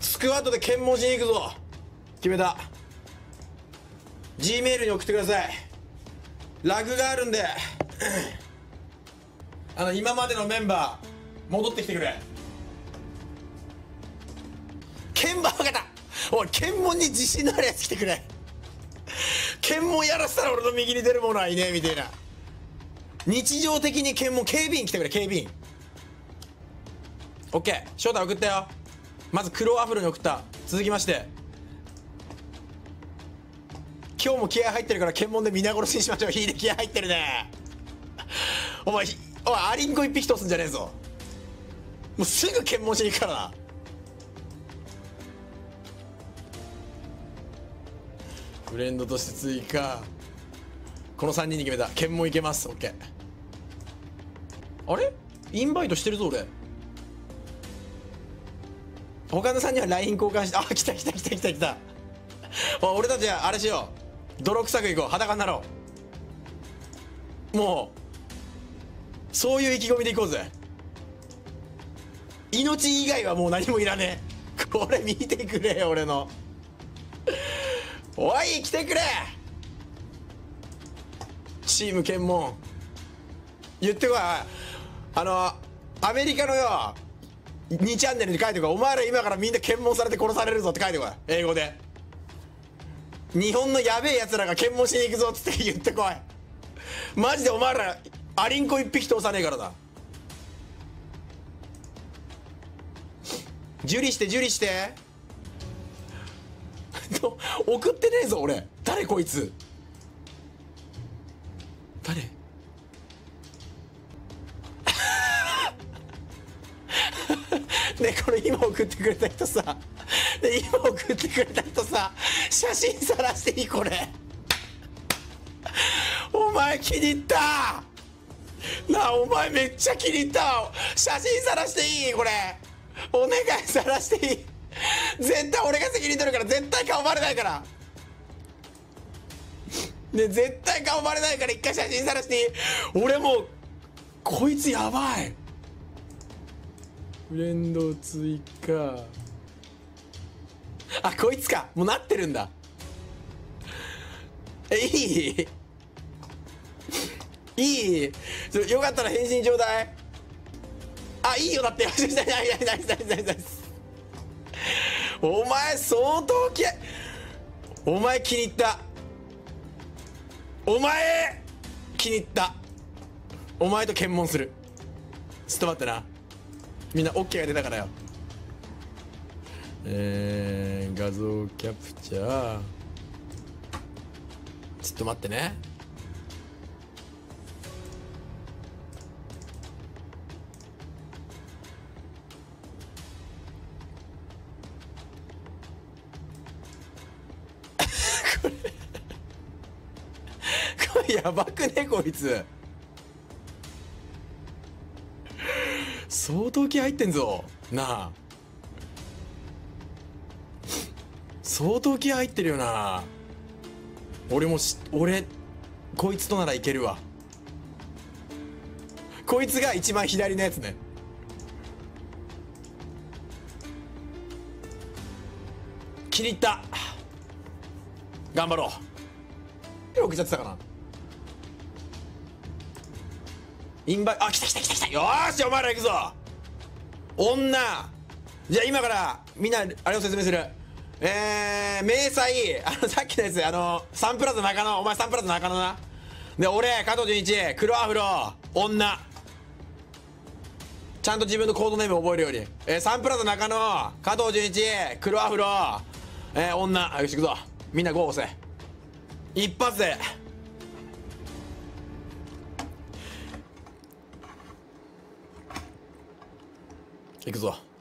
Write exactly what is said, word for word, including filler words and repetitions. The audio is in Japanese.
スクワットで検問しに行くぞ。決めた。 G メールに送ってください。ラグがあるんであの今までのメンバー戻ってきてくれ。検問分かった。おい、検問に自信のあるやつ来てくれ。検問やらせたら俺の右に出る者はいねえみたいな。日常的に検問、警備員来てくれ。警備員 OK。 翔太送ったよ。まず黒アフロに送った。続きまして、今日も気合入ってるから検問で皆殺しにしましょう。引いて気合入ってるね。お前、おい、アリンコ一匹通すんじゃねえぞ。もうすぐ検問しに行くからな。フレンドとして追加。このさんにんに決めた。検問いけます。 OK。 あれインバイトしてるぞ俺。他のさんにんは ライン 交換して。あ、来た来た来た来た来た。俺たちはあれしよう。泥臭くいこう。裸になろう。もうそういう意気込みでいこうぜ。命以外はもう何もいらねえ。これ見てくれよ俺の。おい来てくれ。チーム検問言ってこい。あのアメリカのよにチャンネルに書いてこい。お前ら今からみんな検問されて殺されるぞって書いてこい。英語で。日本のやべえやつらが検問しに行くぞっつって言ってこい。マジでお前らアリンコ一匹通さねえからな。受理して受理して送ってねえぞ俺。誰こいつ。誰ね、これ今送ってくれた人さ、ね、今送ってくれた人さ、写真さらしていいこれ。お前気に入ったなあ。お前めっちゃ気に入ったわ。写真さらしていいこれ。お願いさらしていい。絶対俺が責任取るから。絶対顔バレないからね。絶対顔バレないから一回写真さらしていい。俺もうこいつやばい。フレンド追加。あ、こいつか。もうなってるんだ。え、いいいいそれよかったら返信ちょうだい。あ、いいよ。だってよしよし。ナイスナイスナイスナイスナイスナイス。お前相当気合い。お前気に入った。お前気に入った。お前と検問する。ちょっと待ってな。みんな OK が出たからよ。えー、画像キャプチャー。ちょっと待ってね。これこれやばくねこいつ。相当気入ってんぞなあ。相当気入ってるよな。俺もし俺こいつとならいけるわ。こいつが一番左のやつね。気に入った。頑張ろう。よくちゃってたかな。インバイあ、来た来た来た来た。よーしお前ら行くぞ。女じゃあ今からみんなあれを説明する。えー、明細あのさっきのやつ、あのサンプラザ中野。お前サンプラザ中野な。で俺加藤純一黒アフロ女。ちゃんと自分のコードネーム覚えるように。えー、サンプラザ中野加藤純一黒アフロ、えー、女。よし行くぞ。みんなゴー押せ。一発で行くぞ。